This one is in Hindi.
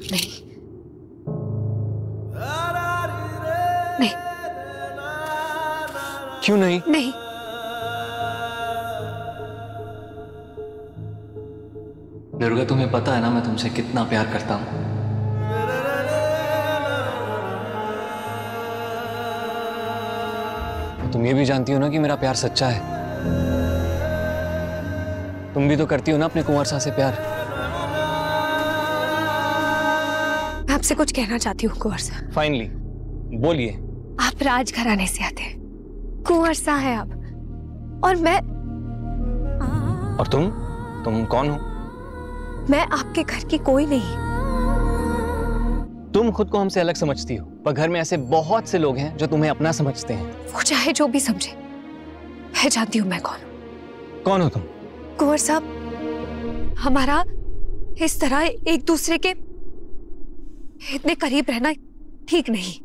नहीं नहीं। क्यों नहीं? नहीं। दुर्गा, तुम्हें पता है ना मैं तुमसे कितना प्यार करता हूं। तुम ये भी जानती हो ना कि मेरा प्यार सच्चा है। तुम भी तो करती हो ना अपने कुंवर सा से प्यार। मैं आपसे कुछ कहना चाहती हूँ कुंवर सा। फाइनली बोलिए। आप राजघराने से आते हैं, कुंवर सा है आप, और मैं। और तुम कौन हो? मैं आपके घर की कोई नहीं। तुम खुद को हमसे अलग समझती हो, पर घर में ऐसे बहुत से लोग हैं जो तुम्हें अपना समझते हैं। वो चाहे जो भी समझे, मैं जानती हूँ मैं कौन हूँ। कौन हो तुम? कुंवर साहब, हमारा इस तरह एक दूसरे के इतने करीब रहना ठीक नहीं।